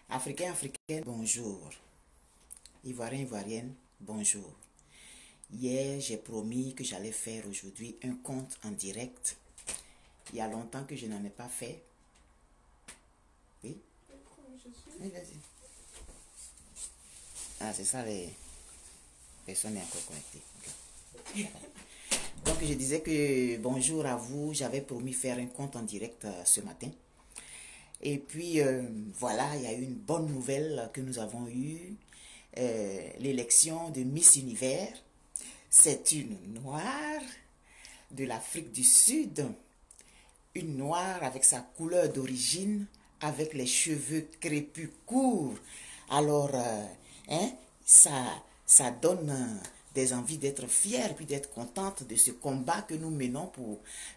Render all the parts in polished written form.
Africain, Africaine, bonjour. Ivoirien, Ivoirienne, bonjour. Hier, j'ai promis que j'allais faire aujourd'hui un compte en direct. Il y a longtemps que je n'en ai pas fait. Oui? Oui, vas-y. Ah, c'est ça, les personnes sont encore connectées. Okay. Donc, je disais que bonjour à vous. J'avais promis faire un compte en direct ce matin. Et puis, voilà, il y a eu une bonne nouvelle que nous avons eue. L'élection de Miss Univers. C'est une noire de l'Afrique du Sud. Une noire avec sa couleur d'origine, avec les cheveux crépus courts. Alors, ça donne des envies d'être fière, puis d'être contente de ce combat que nous menons pour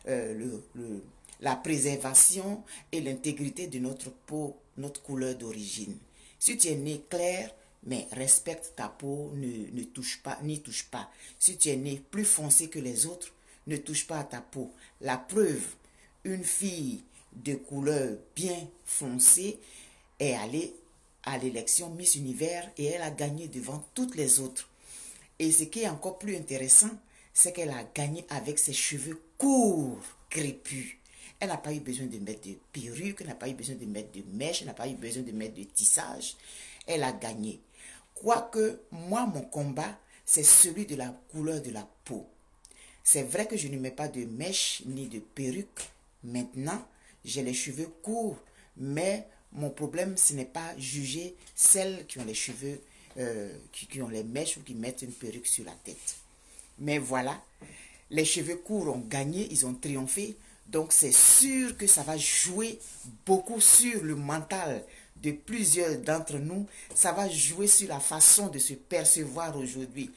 la préservation et l'intégrité de notre peau, notre couleur d'origine. Si tu es né clair, mais respecte ta peau, ne touche pas, n'y touche pas. Si tu es né plus foncé que les autres, ne touche pas à ta peau. La preuve, une fille de couleur bien foncée est allée à l'élection Miss Univers et elle a gagné devant toutes les autres. Et ce qui est encore plus intéressant, c'est qu'elle a gagné avec ses cheveux courts, crépus. Elle n'a pas eu besoin de mettre de perruque, elle n'a pas eu besoin de mettre de mèche, elle n'a pas eu besoin de mettre de tissage. Elle a gagné. Quoique, moi, mon combat, c'est celui de la couleur de la peau. C'est vrai que je ne mets pas de mèche ni de perruque. Maintenant, j'ai les cheveux courts, mais mon problème, ce n'est pas juger celles qui ont les cheveux, qui ont les mèches ou qui mettent une perruque sur la tête. Mais voilà, les cheveux courts ont gagné, ils ont triomphé. Donc c'est sûr que ça va jouer beaucoup sur le mental de plusieurs d'entre nous. Ça va jouer sur la façon de se percevoir aujourd'hui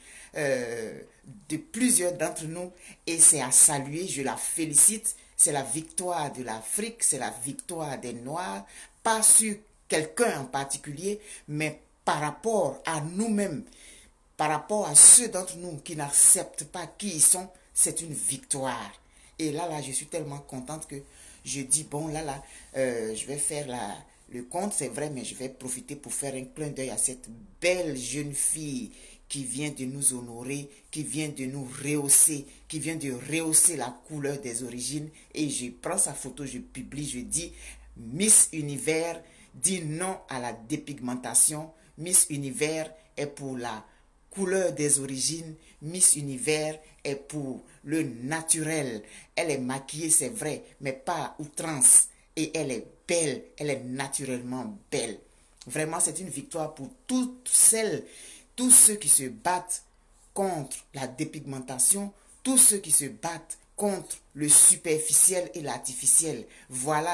de plusieurs d'entre nous. Et c'est à saluer, je la félicite. C'est la victoire de l'Afrique, c'est la victoire des Noirs. Pas sur quelqu'un en particulier, mais par rapport à nous-mêmes. Par rapport à ceux d'entre nous qui n'acceptent pas qui ils sont, c'est une victoire. Et là, je suis tellement contente que je dis, bon, je vais faire le compte, c'est vrai, mais je vais profiter pour faire un clin d'œil à cette belle jeune fille qui vient de nous honorer, qui vient de nous rehausser, qui vient de rehausser la couleur des origines. Et je prends sa photo, je publie, je dis, Miss Univers dit non à la dépigmentation. Miss Univers est pour la couleur des origines. Miss Univers est pour le naturel. Elle est maquillée, c'est vrai, mais pas à outrance. Et elle est belle, elle est naturellement belle. Vraiment, c'est une victoire pour toutes celles, tous ceux qui se battent contre la dépigmentation, tous ceux qui se battent contre le superficiel et l'artificiel. Voilà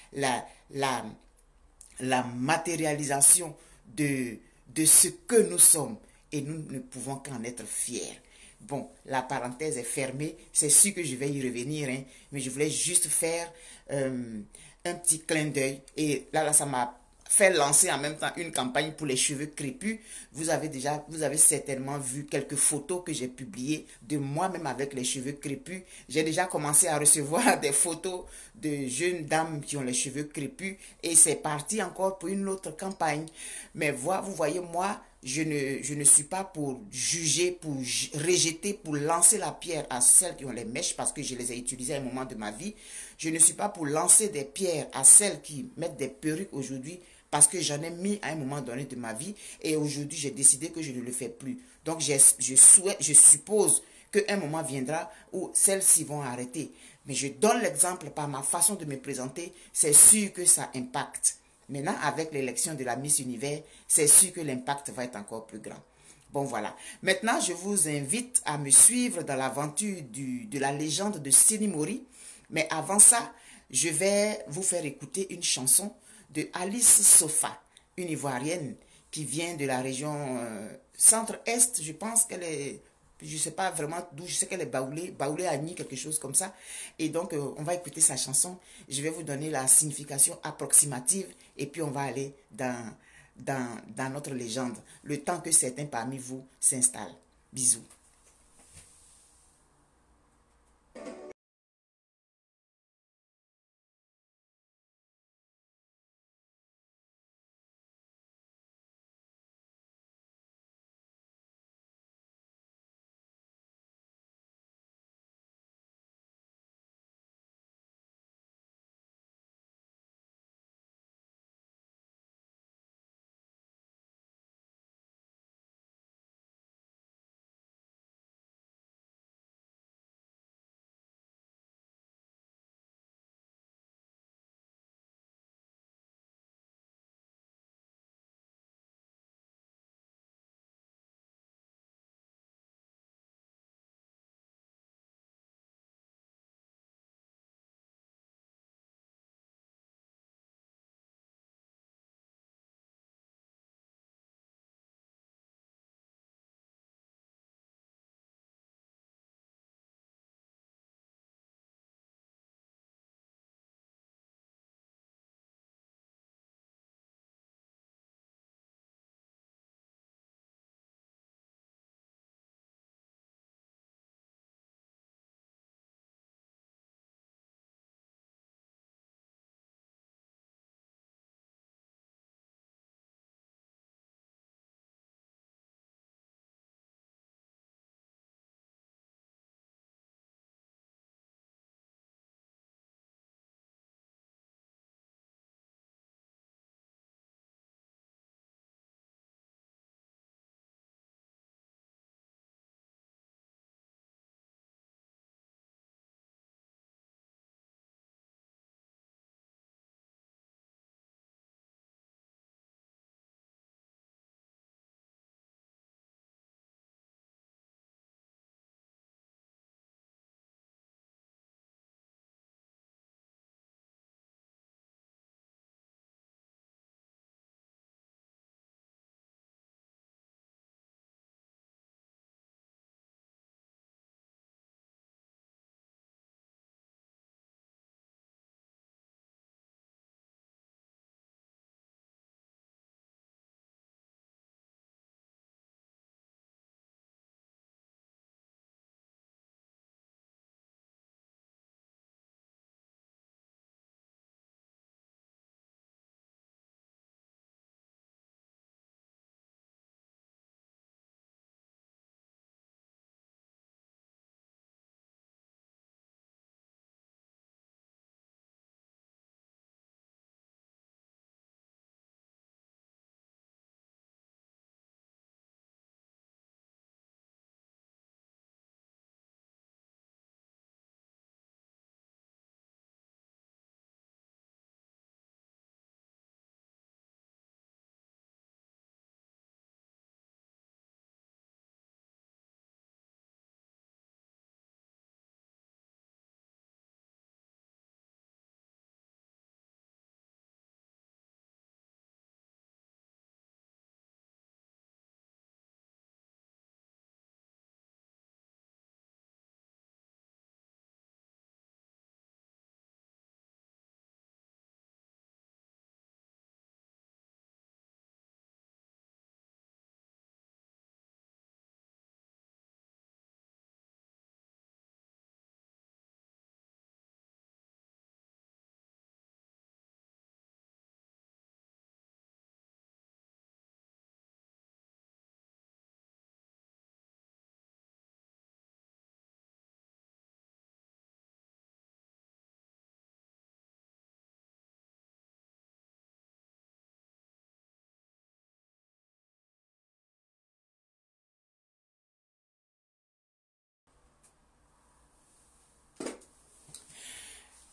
la matérialisation de ce que nous sommes et nous ne pouvons qu'en être fiers. Bon, la parenthèse est fermée, c'est sûr que je vais y revenir, hein, mais je voulais juste faire un petit clin d'œil et là, ça m'a fait lancer en même temps une campagne pour les cheveux crépus. Vous avez certainement vu quelques photos que j'ai publiées de moi-même avec les cheveux crépus. J'ai déjà commencé à recevoir des photos de jeunes dames qui ont les cheveux crépus et c'est parti encore pour une autre campagne. Mais vous voyez, moi, je ne suis pas pour juger, pour rejeter, pour lancer la pierre à celles qui ont les mèches parce que je les ai utilisées à un moment de ma vie. Je ne suis pas pour lancer des pierres à celles qui mettent des perruques aujourd'hui parce que j'en ai mis à un moment donné de ma vie et aujourd'hui j'ai décidé que je ne le fais plus. Donc je suppose qu'un moment viendra où celles-ci vont arrêter. Mais je donne l'exemple par ma façon de me présenter, c'est sûr que ça impacte. Maintenant, avec l'élection de la Miss Univers, c'est sûr que l'impact va être encore plus grand. Bon, voilà. Maintenant, je vous invite à me suivre dans l'aventure de la légende de Sini Mori. Mais avant ça, je vais vous faire écouter une chanson de Alice Sofa, une Ivoirienne qui vient de la région centre-est. Je pense qu'elle est, je ne sais pas vraiment d'où, je sais qu'elle est Baoulé Agni, quelque chose comme ça. Et donc, on va écouter sa chanson. Je vais vous donner la signification approximative et puis on va aller dans notre légende, le temps que certains parmi vous s'installent. Bisous.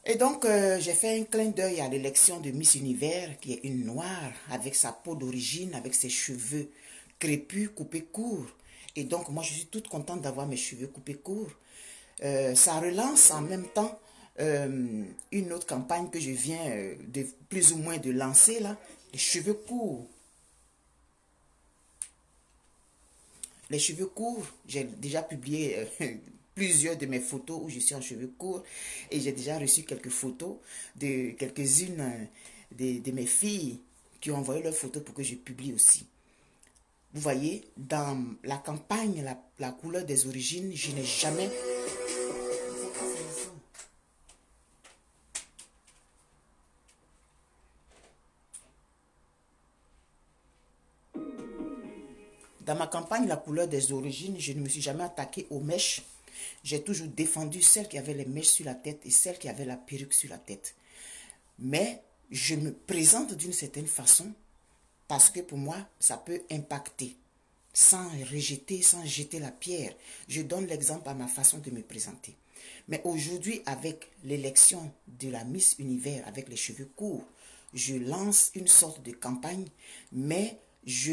Et donc, j'ai fait un clin d'œil à l'élection de Miss Univers, qui est une noire, avec sa peau d'origine, avec ses cheveux crépus, coupés courts. Et donc, moi, je suis toute contente d'avoir mes cheveux coupés courts. Ça relance en même temps une autre campagne que je viens de plus ou moins de lancer, là, les cheveux courts. Les cheveux courts, j'ai déjà publié plusieurs de mes photos où je suis en cheveux courts et j'ai déjà reçu quelques photos de quelques-unes de mes filles qui ont envoyé leurs photos pour que je publie aussi. Vous voyez, dans la campagne, la couleur des origines, je n'ai jamais... Dans ma campagne, la couleur des origines, je ne me suis jamais attaqué aux mèches. J'ai toujours défendu celles qui avaient les mèches sur la tête et celles qui avaient la perruque sur la tête. Mais je me présente d'une certaine façon parce que pour moi, ça peut impacter sans rejeter, sans jeter la pierre. Je donne l'exemple à ma façon de me présenter. Mais aujourd'hui, avec l'élection de la Miss Univers avec les cheveux courts, je lance une sorte de campagne, mais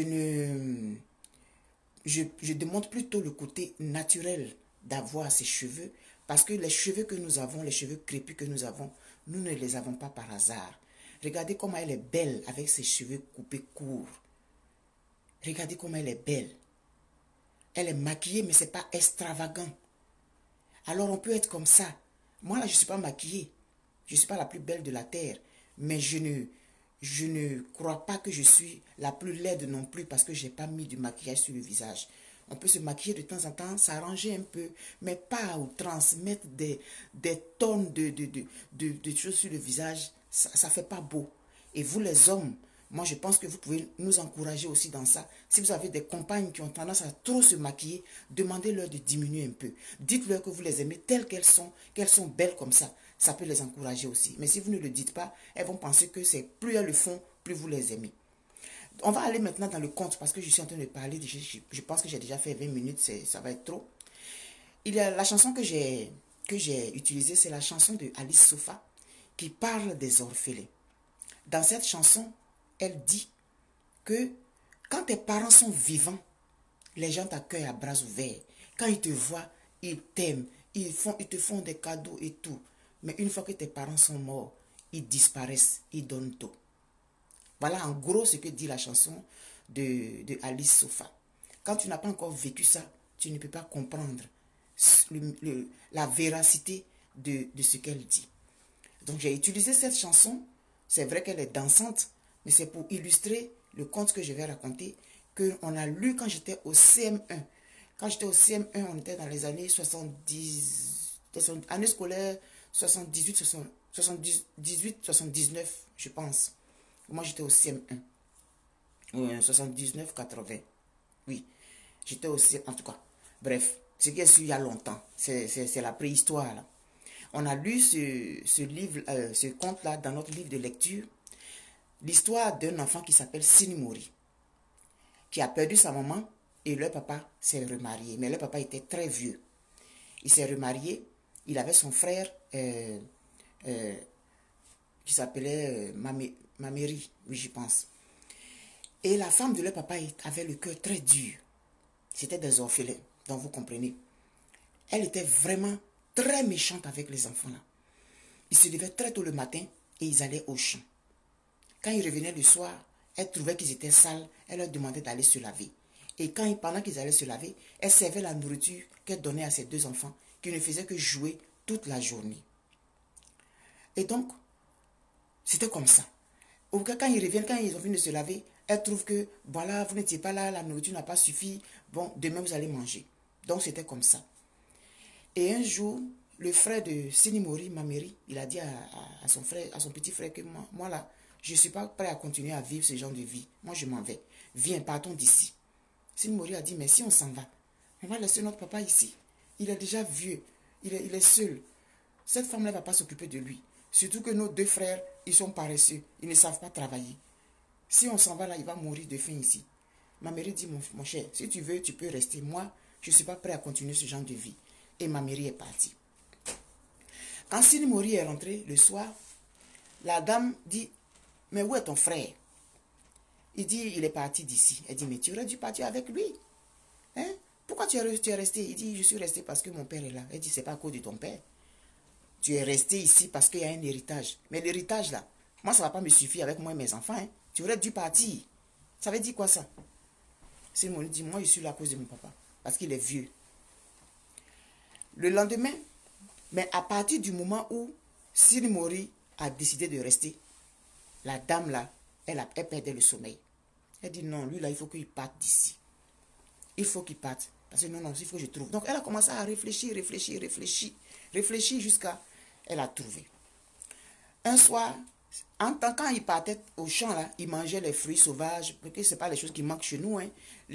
je demande plutôt le côté naturel d'avoir ces cheveux, parce que les cheveux que nous avons, les cheveux crépus que nous avons, nous ne les avons pas par hasard. Regardez comment elle est belle avec ses cheveux coupés courts. Regardez comment elle est belle. Elle est maquillée, mais ce n'est pas extravagant. Alors on peut être comme ça. Moi là, je ne suis pas maquillée. Je ne suis pas la plus belle de la terre. Mais je ne crois pas que je suis la plus laide non plus parce que je n'ai pas mis du maquillage sur le visage. On peut se maquiller de temps en temps, s'arranger un peu, mais pas à outrance, mettre des tonnes de choses sur le visage, ça ne fait pas beau. Et vous les hommes, moi je pense que vous pouvez nous encourager aussi dans ça. Si vous avez des compagnes qui ont tendance à trop se maquiller, demandez-leur de diminuer un peu. Dites-leur que vous les aimez telles qu'elles sont belles comme ça. Ça peut les encourager aussi. Mais si vous ne le dites pas, elles vont penser que c'est plus elles le font, plus vous les aimez. On va aller maintenant dans le conte parce que je suis en train de parler. Je pense que j'ai déjà fait 20 minutes, ça va être trop. La chanson que j'ai utilisée, c'est la chanson de Alice Sofa qui parle des orphelins. Dans cette chanson, elle dit que quand tes parents sont vivants, les gens t'accueillent à bras ouverts. Quand ils te voient, ils t'aiment, ils te font des cadeaux et tout. Mais une fois que tes parents sont morts, ils disparaissent, ils donnent tout. Voilà en gros ce que dit la chanson de Alice Sofa. Quand tu n'as pas encore vécu ça, tu ne peux pas comprendre la véracité de ce qu'elle dit. Donc j'ai utilisé cette chanson. C'est vrai qu'elle est dansante, mais c'est pour illustrer le conte que je vais raconter, qu'on a lu quand j'étais au CM1. Quand j'étais au CM1, on était dans les années 70, année scolaire 78, 79, je pense. Moi, j'étais au CM1. 79, 80. Oui, j'étais au CM1, en tout cas. Bref, ce qui est sûr il y a longtemps. C'est la préhistoire, là. On a lu ce livre, ce conte-là dans notre livre de lecture. L'histoire d'un enfant qui s'appelle Sinimori, qui a perdu sa maman et leur papa s'est remarié. Mais leur papa était très vieux. Il s'est remarié. Il avait son frère qui s'appelait Maméri, oui, j'y pense. Et la femme de leur papa avait le cœur très dur. C'était des orphelins, donc vous comprenez. Elle était vraiment très méchante avec les enfants là. Ils se levaient très tôt le matin et ils allaient au champ. Quand ils revenaient le soir, elle trouvait qu'ils étaient sales, elle leur demandait d'aller se laver. Et pendant qu'ils allaient se laver, elle servait la nourriture qu'elle donnait à ses deux enfants, qui ne faisaient que jouer toute la journée. Et donc, c'était comme ça. Quand ils reviennent, quand ils ont fini de se laver, elle trouve que, voilà, vous n'étiez pas là, la nourriture n'a pas suffi, bon, demain vous allez manger. Donc c'était comme ça. Et un jour, le frère de Sinimori, Maméri, il a dit à son frère, à son petit frère que moi là, je ne suis pas prêt à continuer à vivre ce genre de vie. Moi, je m'en vais. Viens, partons d'ici. Sinimori a dit, mais si on s'en va, on va laisser notre papa ici. Il est déjà vieux. Il est seul. Cette femme-là ne va pas s'occuper de lui. Surtout que nos deux frères, ils sont paresseux. Ils ne savent pas travailler. Si on s'en va là, il va mourir de faim ici. Ma mère dit, mon cher, si tu veux, tu peux rester. Moi, je ne suis pas prêt à continuer ce genre de vie. Et ma mère est partie. Quand Sinimori est rentré le soir, la dame dit, mais où est ton frère? Il dit, il est parti d'ici. Elle dit, mais tu aurais dû partir avec lui. Hein? Pourquoi tu es resté? Il dit, je suis resté parce que mon père est là. Elle dit, c'est pas à cause de ton père. Tu es resté ici parce qu'il y a un héritage. Mais l'héritage là, moi ça ne va pas me suffire avec moi et mes enfants. Hein? Tu aurais dû partir. Ça veut dire quoi ça? Sinimori dit, moi je suis là à cause de mon papa. Parce qu'il est vieux. Le lendemain, mais à partir du moment où Sinimori a décidé de rester, la dame là, elle perdait le sommeil. Elle dit non, lui là, il faut qu'il parte d'ici. Il faut qu'il parte. Parce que non, il faut que je trouve. Donc elle a commencé à réfléchir jusqu'à elle a trouvé. Un soir, quand il partait au champ là, il mangeait les fruits sauvages, parce que ce n'est pas les choses qui manquent chez nous. Hein.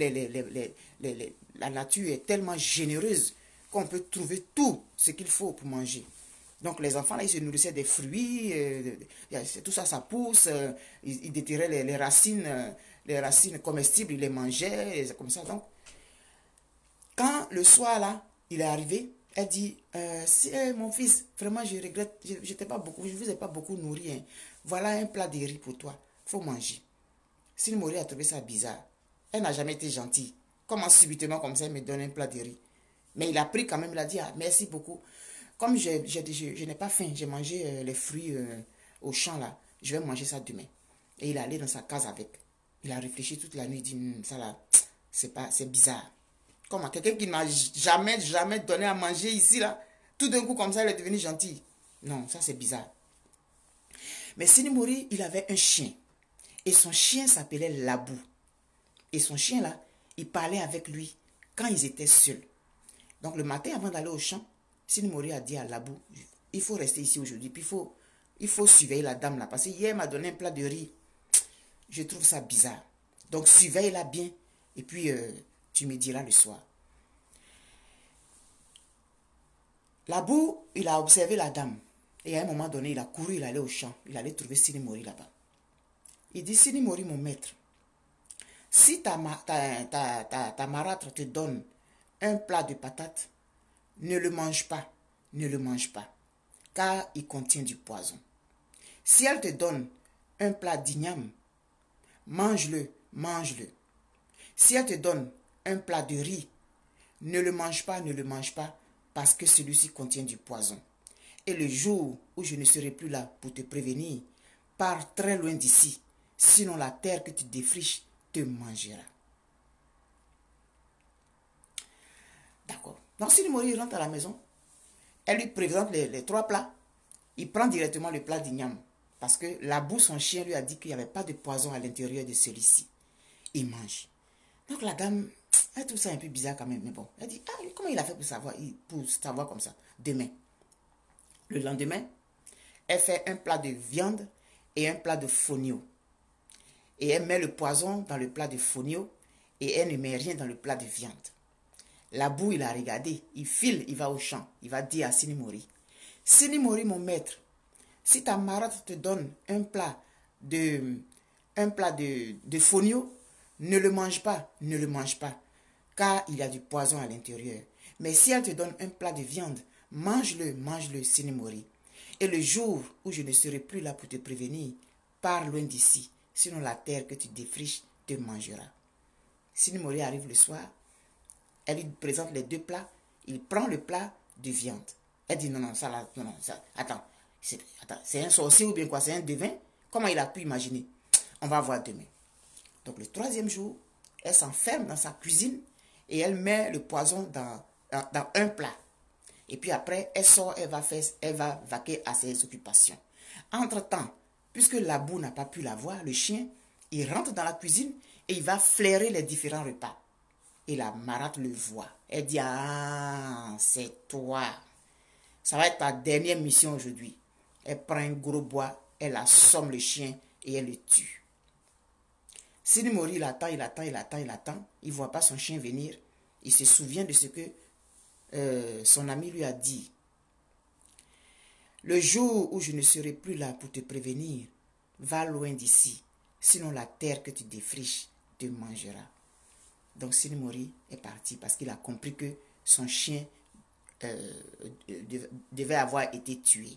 La nature est tellement généreuse qu'on peut trouver tout ce qu'il faut pour manger. Donc les enfants là, ils se nourrissaient des fruits, tout ça, ça pousse, ils déterraient les racines comestibles, ils les mangeaient, comme ça. Donc, quand le soir là, il est arrivé, elle dit, mon fils, vraiment je regrette, je ne vous ai pas beaucoup nourri. Hein. Voilà un plat de riz pour toi, il faut manger. Sinemori a trouvé ça bizarre. Elle n'a jamais été gentille. Comment subitement comme ça, elle me donne un plat de riz. Mais il a pris quand même, il a dit, ah, merci beaucoup. Comme je n'ai pas faim, j'ai mangé les fruits au champ là, je vais manger ça demain. Et il est allé dans sa case avec. Il a réfléchi toute la nuit, il dit, ça là, c'est bizarre. Comme quelqu'un qui ne m'a jamais donné à manger ici là, tout d'un coup comme ça, il est devenu gentil. Non, ça c'est bizarre. Mais Sinemori, il avait un chien. Et son chien s'appelait Labou. Et son chien là, il parlait avec lui quand ils étaient seuls. Donc le matin, avant d'aller au champ, Sinemori a dit à Labou, il faut rester ici aujourd'hui, puis il faut surveiller la dame là, parce que hier, elle m'a donné un plat de riz. Je trouve ça bizarre. Donc surveille-la bien, et puis tu me diras le soir. Labou, il a observé la dame, et à un moment donné, il a couru, il allait au champ, il allait trouver Sinemori là-bas. Il dit, Sinemori, mon maître, si ta marâtre te donne un plat de patates, ne le mange pas, car il contient du poison. Si elle te donne un plat d'igname, mange-le. Si elle te donne un plat de riz, ne le mange pas, parce que celui-ci contient du poison. Et le jour où je ne serai plus là pour te prévenir, pars très loin d'ici, sinon la terre que tu défriches te mangera. D'accord. Donc Sinemori rentre à la maison, elle lui présente les 3 plats. Il prend directement le plat d'igname. Parce que Labou, son chien, lui a dit qu'il n'y avait pas de poison à l'intérieur de celui-ci. Il mange. Donc la dame, elle trouve ça un peu bizarre quand même. Mais bon, elle dit, ah, comment il a fait pour savoir comme ça? Demain. Le lendemain, elle fait un plat de viande et un plat de fonio. Et elle met le poison dans le plat de fonio et elle ne met rien dans le plat de viande. Labou, il a regardé, il file, il va au champ, il va dire à Sinemori, Sinemori, mon maître, si ta marâtre te donne un plat de fonio, ne le mange pas, car il y a du poison à l'intérieur. Mais si elle te donne un plat de viande, mange-le, Sinemori. Et le jour où je ne serai plus là pour te prévenir, pars loin d'ici, sinon la terre que tu défriches te mangera. Sinemori arrive le soir, elle lui présente les 2 plats, il prend le plat de viande. Elle dit non, ça, attends, c'est un sorcier ou bien quoi, c'est un devin? Comment il a pu imaginer? On va voir demain. Donc le 3e jour, elle s'enferme dans sa cuisine et elle met le poison dans un plat. Et puis après, elle sort, elle va vaquer à ses occupations. Entre-temps, puisque Labou n'a pas pu la voir, le chien, il rentre dans la cuisine et il va flairer les différents repas. Et la marâtre le voit. Elle dit, ah, c'est toi. Ça va être ta dernière mission aujourd'hui. Elle prend un gros bois, elle assomme le chien et elle le tue. Sinemori, il attend. Il ne voit pas son chien venir. Il se souvient de ce que son ami lui a dit. Le jour où je ne serai plus là pour te prévenir, va loin d'ici, sinon la terre que tu défriches te mangera. Donc Sinemori est parti parce qu'il a compris que son chien devait avoir été tué.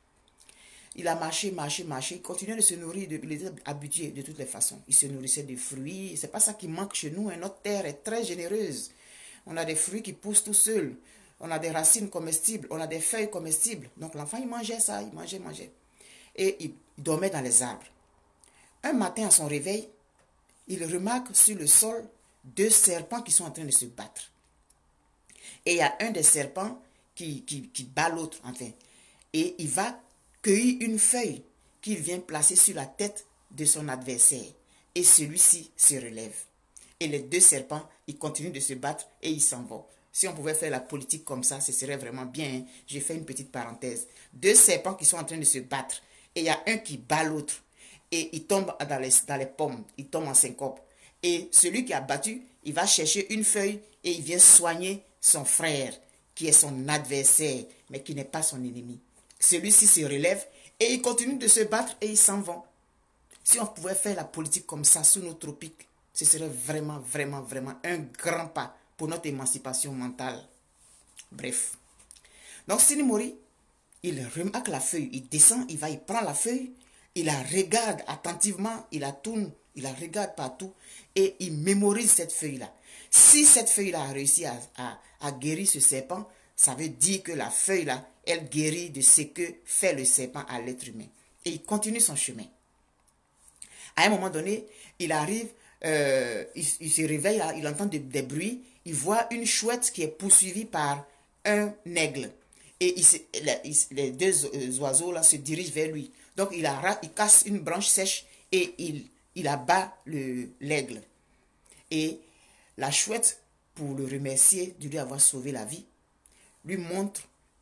Il a marché, marché, marché, il continuait de se nourrir, il était habitué de toutes les façons. Il se nourrissait de fruits, c'est pas ça qui manque chez nous, hein. Notre terre est très généreuse. On a des fruits qui poussent tout seuls, on a des racines comestibles, on a des feuilles comestibles. Donc l'enfant, il mangeait ça, il mangeait, mangeait. Et il dormait dans les arbres. Un matin, à son réveil, il remarque sur le sol 2 serpents qui sont en train de se battre. Et il y a un des serpents qui bat l'autre, enfin. Et il va cueillir une feuille qu'il vient placer sur la tête de son adversaire. Et celui-ci se relève. Et les 2 serpents, ils continuent de se battre et ils s'en vont. Si on pouvait faire la politique comme ça, ce serait vraiment bien. Hein? J'ai fait une petite parenthèse. 2 serpents qui sont en train de se battre. Et il y a un qui bat l'autre. Et il tombe dans les pommes. Il tombe en syncope. Et celui qui a battu, il va chercher une feuille et il vient soigner son frère, qui est son adversaire, mais qui n'est pas son ennemi. Celui-ci se relève et il continue de se battre et ils s'en vont. Si on pouvait faire la politique comme ça sous nos tropiques, ce serait vraiment, vraiment, vraiment un grand pas pour notre émancipation mentale. Bref. Donc Sini Mori, il remarque la feuille, il descend, il prend la feuille, il la regarde attentivement, il la tourne, il la regarde partout et il mémorise cette feuille-là. Si cette feuille-là a réussi à guérir ce serpent, ça veut dire que la feuille-là, elle guérit de ce que fait le serpent à l'être humain. Et il continue son chemin. À un moment donné, il arrive, il se réveille, là, il entend des bruits, il voit une chouette qui est poursuivie par un aigle. Et les 2 oiseaux là se dirigent vers lui. Donc il casse une branche sèche et il abat l'aigle. Et la chouette, pour le remercier de lui avoir sauvé la vie, lui montre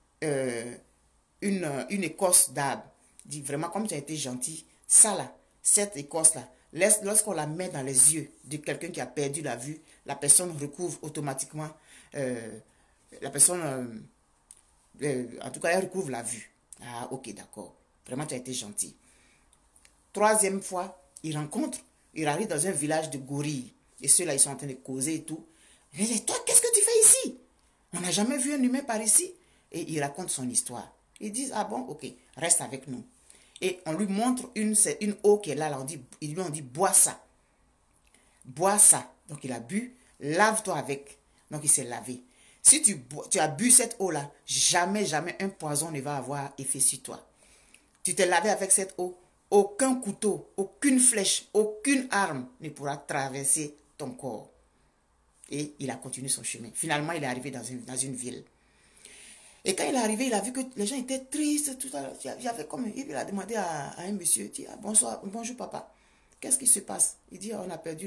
une écorce d'arbre. Dit vraiment, comme tu as été gentil, ça là, cette écorce là, lorsqu'on la met dans les yeux de quelqu'un qui a perdu la vue, la personne recouvre automatiquement, la personne, en tout cas, elle recouvre la vue. Ah, ok, d'accord. Vraiment, tu as été gentil. 3e fois, il arrive dans un village de gorilles. Et ceux-là, ils sont en train de causer et tout. Il dit, toi, qu'est-ce que tu fais ici? On n'a jamais vu un humain par ici. Et il raconte son histoire. Ils disent, ah bon, ok, reste avec nous. Et on lui montre une eau qui est là. Ils lui ont dit, bois ça. Bois ça. Donc il a bu, lave-toi avec. Donc il s'est lavé. Si tu as bu cette eau-là, jamais, jamais un poison ne va avoir effet sur toi. Tu t'es lavé avec cette eau, aucun couteau, aucune flèche, aucune arme ne pourra traverser ton corps. Et il a continué son chemin. Finalement, il est arrivé dans une ville. Et quand il est arrivé, il a vu que les gens étaient tristes. Tout ça. Il a demandé à un monsieur, il dit, ah, bonjour papa, qu'est-ce qui se passe? Il dit, on a perdu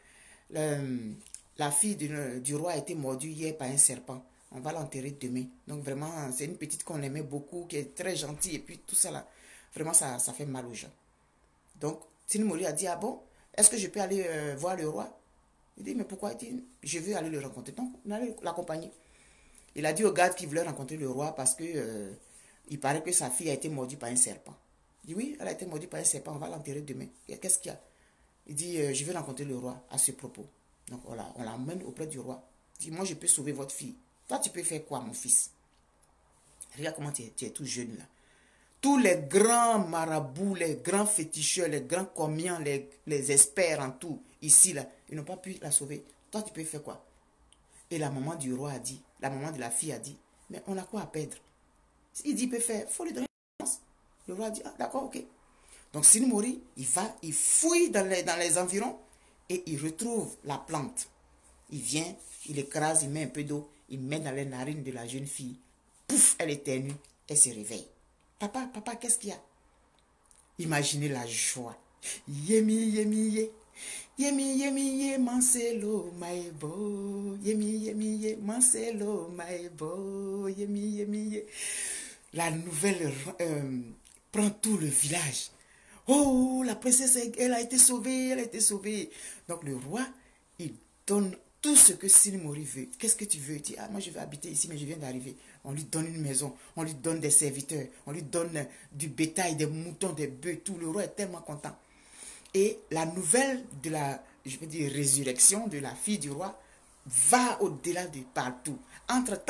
la fille du roi a été mordue hier par un serpent. On va l'enterrer demain. Donc vraiment, c'est une petite qu'on aimait beaucoup, qui est très gentille. Et puis tout ça là, vraiment ça fait mal aux gens. Donc, Sini Mori a dit, ah bon, est-ce que je peux aller voir le roi? Il dit, mais pourquoi? Il dit, je veux aller le rencontrer. Donc, on allait l'accompagner. Il a dit au garde qu'il voulait rencontrer le roi parce que il paraît que sa fille a été mordue par un serpent. Il dit, oui, elle a été mordue par un serpent, on va l'enterrer demain. Qu'est-ce qu'il y a? Il dit, je veux rencontrer le roi à ce propos. Donc, on l'emmène auprès du roi. Il dit, moi, je peux sauver votre fille. Toi, tu peux faire quoi, mon fils? Regarde comment tu es tout jeune là. Tous les grands marabouts, les grands féticheurs, les grands commiens, les experts en tout, ici, là, ils n'ont pas pu la sauver. Toi, tu peux faire quoi? Et la maman du roi a dit, la maman de la fille a dit, mais on a quoi à perdre? Il dit, il peut faire, il faut lui donner une chance. Le roi a dit, ah d'accord, ok. Donc Sini Mori, il fouille dans les environs et il retrouve la plante. Il vient, il écrase, il met un peu d'eau, il met dans les narines de la jeune fille. Pouf, elle éternue, elle se réveille. Papa, qu'est-ce qu'il y a? Imaginez la joie. Yemi, yemi, ye. Yemi, yemi, ye, manselo, maebo. Yemi, yemi, ye, manselo, maebo. Yemi, yemi, ye. La nouvelle prend tout le village. Oh, la princesse, elle a été sauvée, elle a été sauvée. Donc le roi, il donne tout ce que Sini Mori veut. Qu'est-ce que tu veux? Il dit, ah, moi je vais habiter ici, mais je viens d'arriver. On lui donne une maison, on lui donne des serviteurs, on lui donne du bétail, des moutons, des bœufs, tout. Le roi est tellement content. Et la nouvelle de la, je veux dire, résurrection de la fille du roi va au-delà de partout. Entre-temps,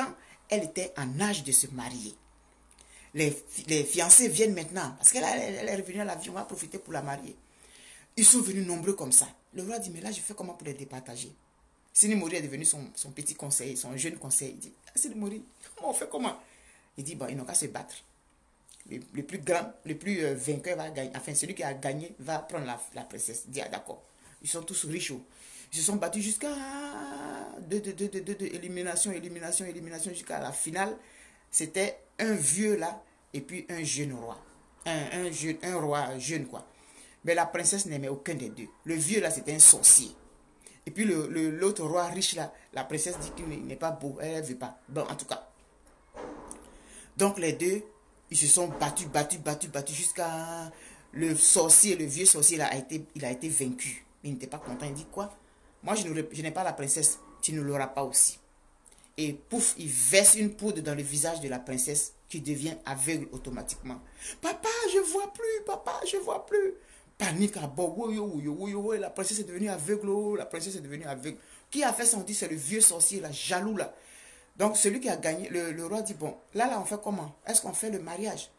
elle était en âge de se marier. Les fiancés viennent maintenant, parce qu'elle est revenue à la vie, on va profiter pour la marier. Ils sont venus nombreux comme ça. Le roi dit, mais là, je fais comment pour les départager? Sidi Mori est devenu son petit conseiller, son jeune conseiller. Il dit, Sidi Mori, comment on fait comment? Il dit, bon, ils n'ont qu'à se battre. Le plus grand, le plus vainqueur va gagner. Enfin, celui qui a gagné va prendre la princesse. Il dit, ah, d'accord. Ils sont tous riches. Ils se sont battus jusqu'à élimination, jusqu'à la finale. C'était un vieux là, et puis un jeune roi. Un roi jeune, quoi. Mais la princesse n'aimait aucun des deux. Le vieux là, c'était un sorcier. Et puis l'autre roi riche là, la princesse dit qu'il n'est pas beau, elle ne veut pas. Bon, en tout cas. Donc les deux, ils se sont battus jusqu'à... Le sorcier, le vieux sorcier là, il a été vaincu. Il n'était pas content, il dit quoi? Moi, je n'ai pas la princesse, tu ne l'auras pas aussi. Et pouf, il verse une poudre dans le visage de la princesse qui devient aveugle automatiquement. Papa, je vois plus, papa, je vois plus. Panique à bord, la princesse est devenue aveugle, la princesse est devenue aveugle. Qui a fait ça? On dit c'est le vieux sorcier, là, jaloux là. Donc celui qui a gagné, le roi dit, bon, là, on fait comment? Est-ce qu'on fait le mariage?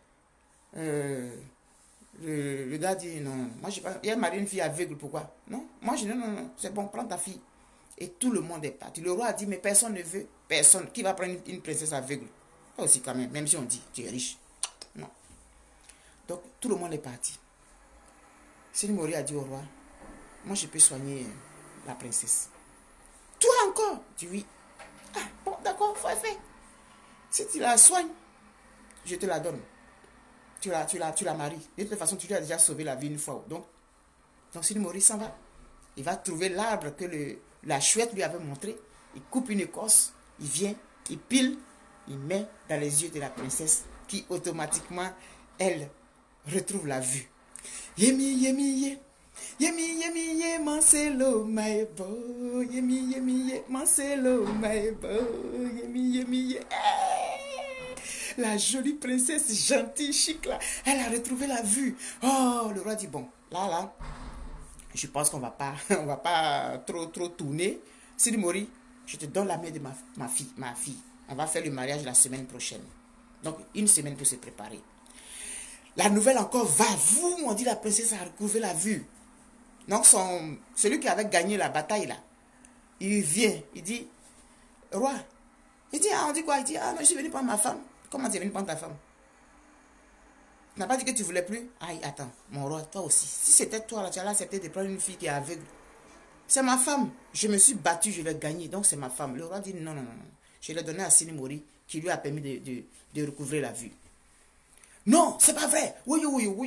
Le gars dit, non, moi je pas, il a marié une fille aveugle, pourquoi? Non, moi je dis, non, c'est bon, prends ta fille. Et tout le monde est parti. Le roi a dit, mais personne ne veut, personne. Qui va prendre une princesse aveugle? Pas aussi quand même si on dit, tu es riche. Non. Donc tout le monde est parti. Sidi Mori a dit au roi, moi je peux soigner la princesse. Toi encore? Tu dis oui. Ah, bon, d'accord, faut faire. Si tu la soignes, je te la donne. Tu la maries. De toute façon, tu lui as déjà sauvé la vie une fois. Donc Sidi Mori s'en va. Il va trouver l'arbre que la chouette lui avait montré. Il coupe une écorce. Il vient, il pile, il met dans les yeux de la princesse qui automatiquement, elle, retrouve la vue. Yemi, yemi, ye. Yemi, yemi, ye, manselo, maebo. Yemi, yemi, ye, manselo, maebo. Yemi, yemi, ye. La jolie princesse gentille, chic là, elle a retrouvé la vue. Oh, le roi dit, bon, là, je pense qu'on va pas trop tourner. Sidi Mori, je te donne la main de ma fille. On va faire le mariage la semaine prochaine. Donc, une semaine pour se préparer. La nouvelle encore va. Vous, on dit la princesse a retrouvé la vue. Donc, celui qui avait gagné la bataille là, il vient, il dit, roi, il dit, ah, on dit quoi? Il dit, ah non, je suis venu prendre ma femme. Comment tu es venu prendre ta femme? Tu n'as pas dit que tu voulais plus? Aïe, attends, mon roi, toi aussi. Si c'était toi, là, tu allais accepter de prendre une fille qui est aveugle. C'est ma femme. Je me suis battu, je l'ai gagné, donc c'est ma femme. Le roi dit, non. Je l'ai donné à Sidi Mori, qui lui a permis de recouvrer la vue. Non, c'est pas vrai. Oui.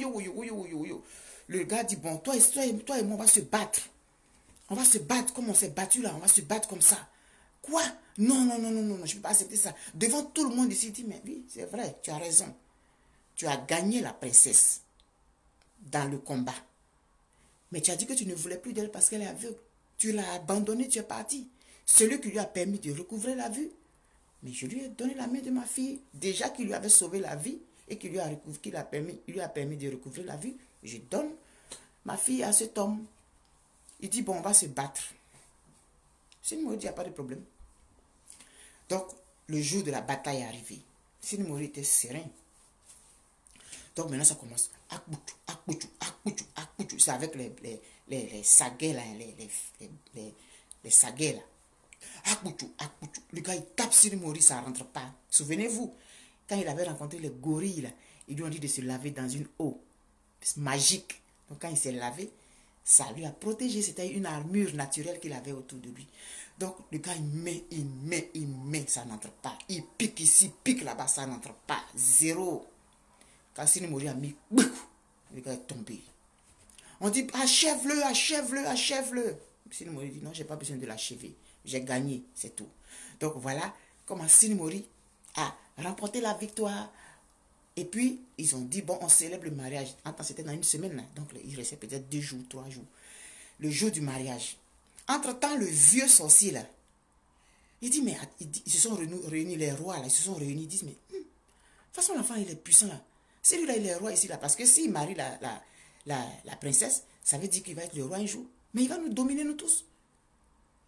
Le gars dit, bon, toi et moi, on va se battre. On va se battre comme on s'est battu là, on va se battre comme ça. Quoi? Non, je ne peux pas accepter ça. Devant tout le monde ici, il dit, mais oui, c'est vrai, tu as raison. Tu as gagné la princesse dans le combat. Mais tu as dit que tu ne voulais plus d'elle parce qu'elle est aveugle. Tu l'as abandonnée, tu es parti. Celui qui lui a permis de recouvrer la vue. Mais je lui ai donné la main de ma fille, déjà qu'il lui avait sauvé la vie et qu'il lui a permis de recouvrer la vue. Je donne ma fille à cet homme. Il dit, bon, on va se battre. Sidi Mori dit, il n'y a pas de problème. Donc, le jour de la bataille est arrivé. Sidi Mori était serein. Donc, maintenant, ça commence. Akboutou. C'est avec les saguets, là, les saguets, là. Akboutou. Le gars, il tape Sidi Mori, ça ne rentre pas. Souvenez-vous, quand il avait rencontré les gorilles, là, ils lui ont dit de se laver dans une eau magique. Donc, quand il s'est lavé, ça lui a protégé. C'était une armure naturelle qu'il avait autour de lui. Donc, le gars, il met, ça n'entre pas. Il pique ici, pique là-bas, ça n'entre pas. Zéro. Quand Sidi Mori a mis, le gars est tombé. On dit, achève-le. Sidi Mori dit, non, je n'ai pas besoin de l'achever. J'ai gagné, c'est tout. Donc, voilà comment Sidi Mori a remporté la victoire. Et puis, ils ont dit, bon, on célèbre le mariage. Attends, c'était dans une semaine, là. Donc, il restait peut-être 2 jours, 3 jours. Le jour du mariage. Entre-temps, le vieux sorcier, là, il dit, mais ils se sont réunis, les rois, là, ils se sont réunis, ils disent, mais, de toute façon, l'enfant, il est puissant, là. Celui-là, il est roi ici, là, parce que s'il marie la princesse, ça veut dire qu'il va être le roi un jour. Mais il va nous dominer, nous tous.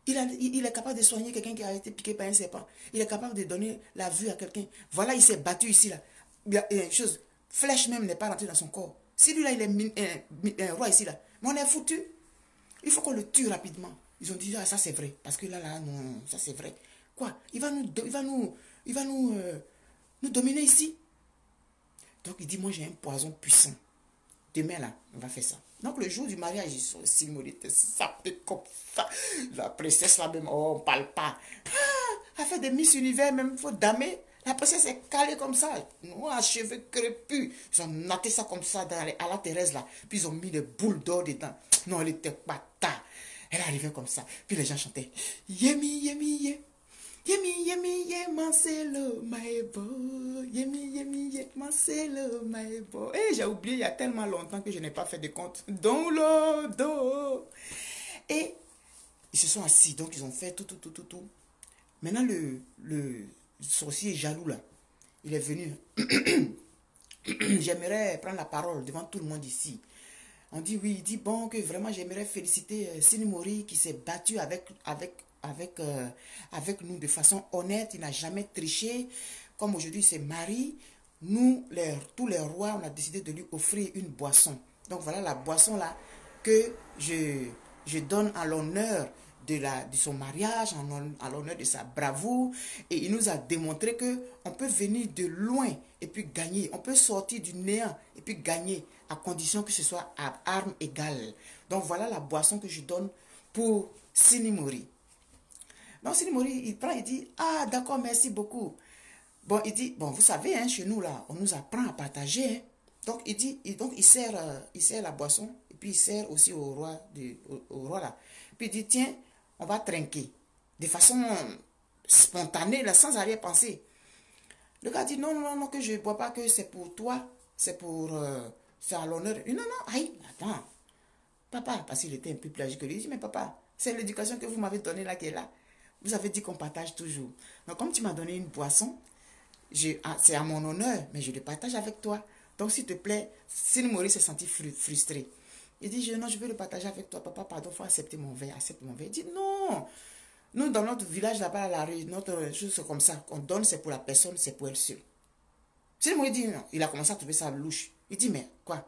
Il est capable de soigner quelqu'un qui a été piqué par un serpent. Il est capable de donner la vue à quelqu'un. Voilà, il s'est battu ici, là. Il y a une chose, flèche même n'est pas rentrée dans son corps. Si lui, là, il est un roi ici, là, mais on est foutu. Il faut qu'on le tue rapidement. Ils ont dit, ah, ça c'est vrai. Parce que là, non, ça c'est vrai. Quoi? Nous dominer ici. Donc il dit, moi j'ai un poison puissant. Demain là, on va faire ça. Donc le jour du mariage, ils sont Silimori était sapé comme ça. La princesse là même, oh, on parle pas. Ah, elle fait des Miss Univers même, il faut damer. La princesse est calée comme ça, noir, cheveux crépus. Ils ont noté ça comme ça à la Thérèse là. Puis ils ont mis des boules d'or dedans. Non, elle était pas tard. Elle arrivait comme ça. Puis les gens chantaient Yemi, Yemi, Yemi. Yemi, yemi, yemanselo, maebo. Yemi, yemi, yemanselo, maebo. Eh, j'ai oublié il y a tellement longtemps que je n'ai pas fait de compte. Dans le dos. Et ils se sont assis, donc ils ont fait tout. Maintenant, le sorcier jaloux là, il est venu. J'aimerais prendre la parole devant tout le monde ici. On dit oui, il dit bon que vraiment j'aimerais féliciter Silimori qui s'est battu avec nous de façon honnête. Il n'a jamais triché. Comme aujourd'hui c'est Marie, nous, tous les rois, on a décidé de lui offrir une boisson. Donc voilà la boisson là que je donne à l'honneur de son mariage, à l'honneur de sa bravoure. Et il nous a démontré qu'on peut venir de loin et puis gagner. On peut sortir du néant et puis gagner à condition que ce soit à armes égales. Donc voilà la boisson que je donne pour Silimori. Donc Silimori, il prend, il dit, ah d'accord, merci beaucoup. Bon, il dit, bon, vous savez, hein, chez nous là, on nous apprend à partager. Hein. Donc il dit, il sert la boisson et puis il sert aussi au roi là. Puis il dit, tiens, on va trinquer de façon spontanée, là, sans arrière-pensée. Le gars dit, non, que je ne bois pas, que c'est pour toi, c'est à l'honneur. Non, aïe, attends. Papa, parce qu'il était un peu plagique, il dit, mais papa, c'est l'éducation que vous m'avez donnée là qui est là. Vous avez dit qu'on partage toujours. Donc, comme tu m'as donné une boisson, c'est à mon honneur, mais je le partage avec toi. Donc, s'il te plaît, Silimori s'est senti frustré. Il dit, non, je veux le partager avec toi. Papa, pardon, il faut accepter mon verre. Accepte mon verre. Il dit, non. Nous, dans notre village, là-bas, à la rue, notre chose, c'est comme ça. On donne, c'est pour la personne, c'est pour elle seule. Silimori dit, non. Il a commencé à trouver ça louche. Il dit, mais quoi?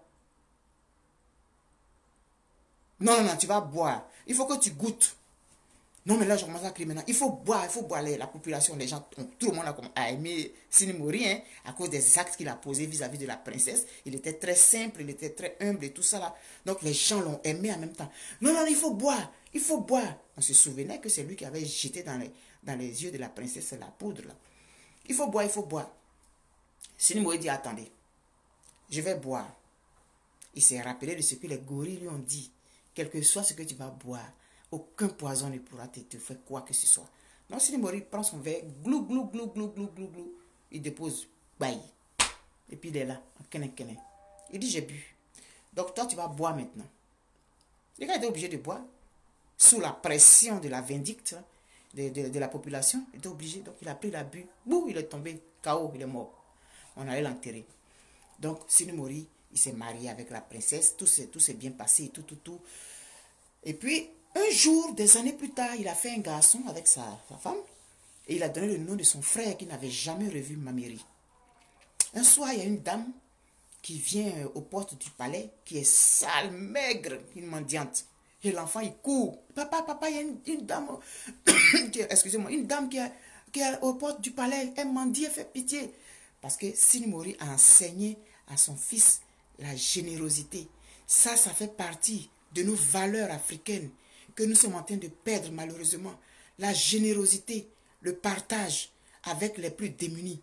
Non, tu vas boire. Il faut que tu goûtes. Non, mais là, je commence à crier maintenant. Il faut boire. La population, les gens, tout le monde a aimé Silimori, hein, à cause des actes qu'il a posés vis-à-vis de la princesse. Il était très simple, il était très humble et tout ça là. Donc, les gens l'ont aimé en même temps. Non, il faut boire. On se souvenait que c'est lui qui avait jeté dans les yeux de la princesse la poudre là. Il faut boire. Silimori dit, attendez, je vais boire. Il s'est rappelé de ce que les gorilles lui ont dit. Quel que soit ce que tu vas boire, aucun poison ne pourra te faire quoi que ce soit. Donc Silimori prend son verre, glou, glou, glou, glou, glou, glou, glou. Il dépose, bye. Et puis il est là, en il dit, j'ai bu. Donc toi, tu vas boire maintenant. Le gars était obligé de boire. Sous la pression de la vindicte de la population, il était obligé. Donc il a pris la bu. Bouh, il est tombé, KO, il est mort. On allait l'enterrer. Donc Silimori, il s'est marié avec la princesse. Tout s'est bien passé, tout. Et puis, un jour, des années plus tard, il a fait un garçon avec sa femme. Et il a donné le nom de son frère qui n'avait jamais revu Mamiri. Un soir, il y a une dame qui vient aux portes du palais, qui est sale, maigre, une mendiante. Et l'enfant, il court. Papa, il y a une dame, excusez-moi, une dame qui est aux portes du palais. Elle mendie, elle fait pitié. Parce que Silimori a enseigné à son fils la générosité. Ça fait partie de nos valeurs africaines que nous sommes en train de perdre malheureusement. La générosité, le partage avec les plus démunis.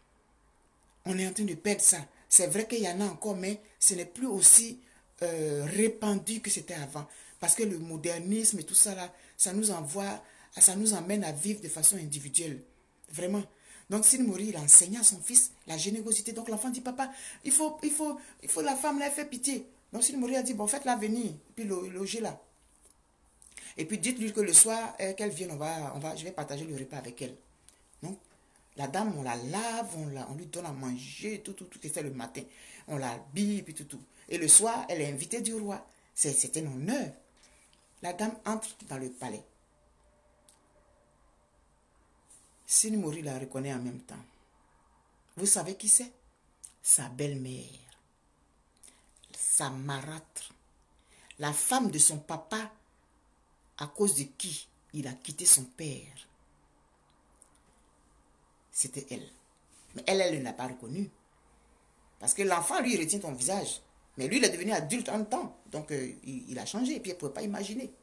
On est en train de perdre ça. C'est vrai qu'il y en a encore, mais ce n'est plus aussi répandu que c'était avant. Parce que le modernisme et tout ça là, ça nous amène à vivre de façon individuelle. Vraiment. Donc Silimori, il a enseigné à son fils la générosité. Donc l'enfant dit, papa, il faut la femme là, elle fait pitié. Donc Silimori a dit, bon, faites-la venir, et puis loger là. Et puis dites-lui que le soir, qu'elle vienne, je vais partager le repas avec elle. Donc, la dame, on la lave, on lui donne à manger, tout, c'était le matin. On l'habille, puis tout. Et le soir, elle est invitée du roi. C'est un honneur. La dame entre dans le palais. Sinemori la reconnaît en même temps. Vous savez qui c'est? Sa belle-mère, sa marâtre, la femme de son papa, à cause de qui il a quitté son père. C'était elle. Mais elle ne l'a pas reconnue. Parce que l'enfant, lui, retient ton visage. Mais lui, il est devenu adulte en temps. Donc, il a changé. Et puis, elle ne pouvait pas imaginer.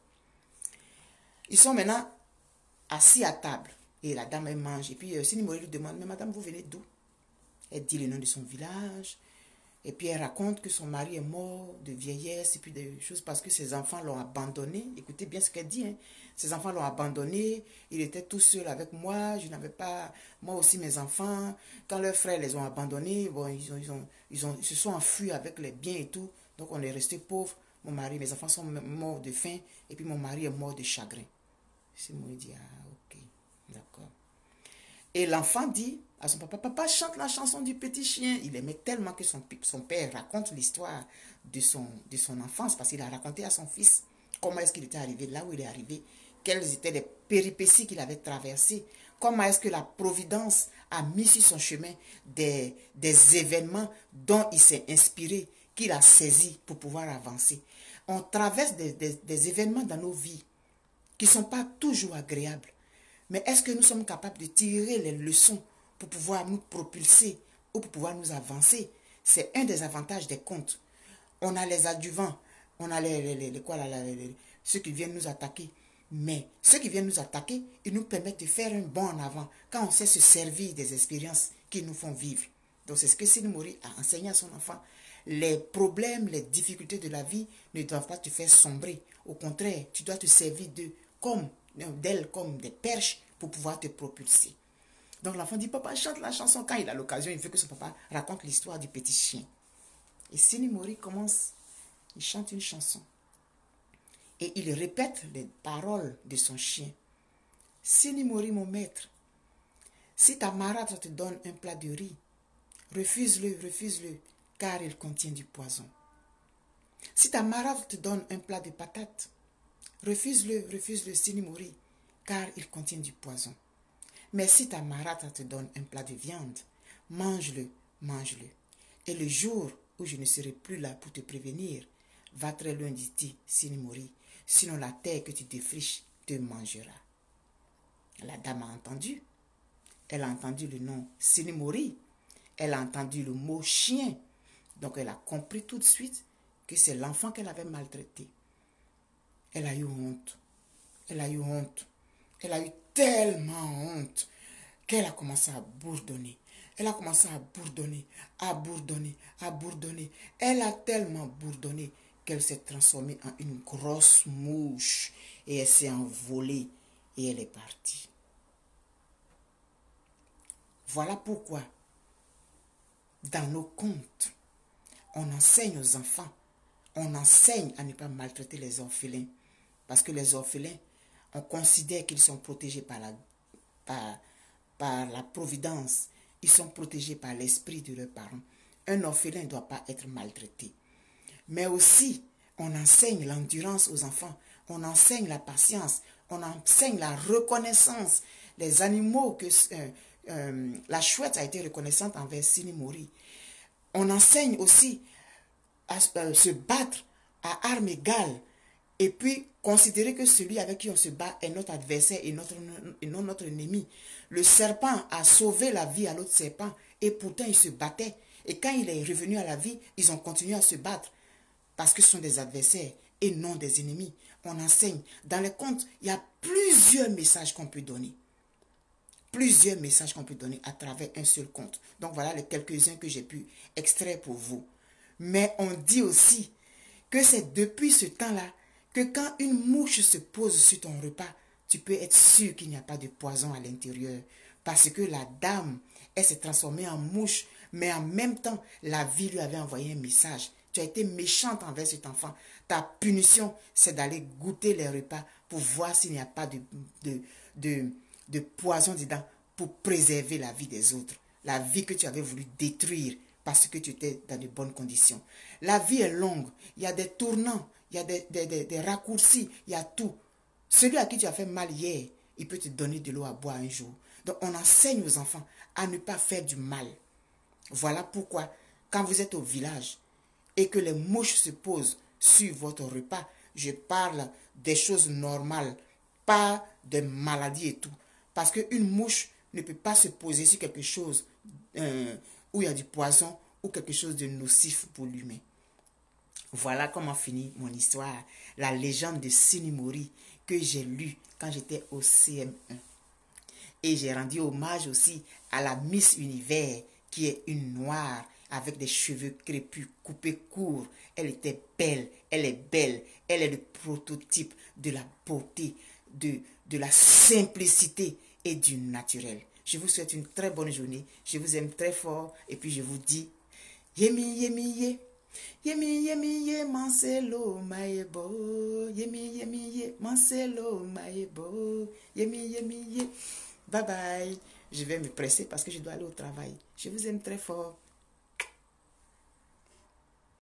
Ils sont maintenant assis à table. Et la dame, elle mange. Et puis, Sinemori lui demande, mais madame, vous venez d'où? Elle dit le nom de son village. Et puis, elle raconte que son mari est mort de vieillesse et puis des choses parce que ses enfants l'ont abandonné. Écoutez bien ce qu'elle dit. Hein. Ses enfants l'ont abandonné. Il était tout seul avec moi. Je n'avais pas... Moi aussi, mes enfants. Quand leurs frères les ont abandonnés, bon, ils se sont enfuis avec les biens et tout. Donc, on est resté pauvres. Mon mari, mes enfants sont morts de faim. Et puis, mon mari est mort de chagrin. C'est moi, il dit, ah, ok, d'accord. Et l'enfant dit à son papa, papa chante la chanson du petit chien. Il aimait tellement que son père raconte l'histoire de son enfance, parce qu'il a raconté à son fils comment est-ce qu'il était arrivé là où il est arrivé, quelles étaient les péripéties qu'il avait traversées, comment est-ce que la providence a mis sur son chemin des événements dont il s'est inspiré, qu'il a saisi pour pouvoir avancer. On traverse des événements dans nos vies qui ne sont pas toujours agréables. Mais est-ce que nous sommes capables de tirer les leçons pour pouvoir nous propulser ou pour pouvoir nous avancer? C'est un des avantages des contes. On a les adjuvants, on a ceux qui viennent nous attaquer. Mais ceux qui viennent nous attaquer, ils nous permettent de faire un bond en avant quand on sait se servir des expériences qu'ils nous font vivre. Donc c'est ce que Sinemori a enseigné à son enfant. Les problèmes, les difficultés de la vie ne doivent pas te faire sombrer. Au contraire, tu dois te servir d'elles comme des perches pour pouvoir te propulser. Donc l'enfant dit, papa chante la chanson. Quand il a l'occasion, il veut que son papa raconte l'histoire du petit chien. Et Sinemori commence, il chante une chanson. Et il répète les paroles de son chien. Sinemori, mon maître, si ta marâtre te donne un plat de riz, refuse-le, car il contient du poison. Si ta marâtre te donne un plat de patates, refuse-le, Sinemori, car il contient du poison. Mais si ta marâtre te donne un plat de viande, mange-le. Et le jour où je ne serai plus là pour te prévenir, va très loin d'ici, Sinemori, sinon la terre que tu défriches te mangera. La dame a entendu. Elle a entendu le nom Sinemori. Elle a entendu le mot chien. Donc elle a compris tout de suite que c'est l'enfant qu'elle avait maltraité. Elle a eu honte. Elle a eu tellement honte qu'elle a commencé à bourdonner. Elle a commencé à bourdonner. Elle a tellement bourdonné qu'elle s'est transformée en une grosse mouche et elle s'est envolée et elle est partie. Voilà pourquoi, dans nos contes, on enseigne aux enfants, on enseigne à ne pas maltraiter les orphelins. Parce que les orphelins, on considère qu'ils sont protégés par la providence. Ils sont protégés par l'esprit de leurs parents. Un orphelin ne doit pas être maltraité. Mais aussi, on enseigne l'endurance aux enfants. On enseigne la patience. On enseigne la reconnaissance. Les animaux que... la chouette a été reconnaissante envers Sinemori. On enseigne aussi à se battre à armes égales et puis considérer que celui avec qui on se bat est notre adversaire et non notre ennemi. Le serpent a sauvé la vie à l'autre serpent et pourtant il se battait. Et quand il est revenu à la vie, ils ont continué à se battre parce que ce sont des adversaires et non des ennemis. On enseigne. Dans les contes, il y a plusieurs messages qu'on peut donner. Plusieurs messages qu'on peut donner à travers un seul conte. Donc voilà les quelques-uns que j'ai pu extraire pour vous. Mais on dit aussi que c'est depuis ce temps-là que quand une mouche se pose sur ton repas, tu peux être sûr qu'il n'y a pas de poison à l'intérieur. Parce que la dame, elle s'est transformée en mouche, mais en même temps, la vie lui avait envoyé un message. Tu as été méchante envers cet enfant. Ta punition, c'est d'aller goûter les repas pour voir s'il n'y a pas de poison dedans pour préserver la vie des autres. La vie que tu avais voulu détruire parce que tu étais dans de bonnes conditions. La vie est longue. Il y a des tournants, il y a des raccourcis, il y a tout. Celui à qui tu as fait mal hier, il peut te donner de l'eau à boire un jour. Donc, on enseigne aux enfants à ne pas faire du mal. Voilà pourquoi, quand vous êtes au village et que les mouches se posent sur votre repas, je parle des choses normales, pas des maladies et tout. Parce qu'une mouche ne peut pas se poser sur quelque chose où il y a du poison ou quelque chose de nocif pour l'humain. Voilà comment finit mon histoire, la légende de Sunimori que j'ai lue quand j'étais au CM1. Et j'ai rendu hommage aussi à la Miss Univers, qui est une noire avec des cheveux crépus, coupés courts. Elle était belle, elle est belle, elle est le prototype de la beauté, de la simplicité et du naturel. Je vous souhaite une très bonne journée, je vous aime très fort et puis je vous dis, yemi yemi ye. Yemi yemi ye manselo maebo. Yemi yemi ye manselo maebo. Yemi yemi ye. Bye bye. Je vais me presser parce que je dois aller au travail. Je vous aime très fort.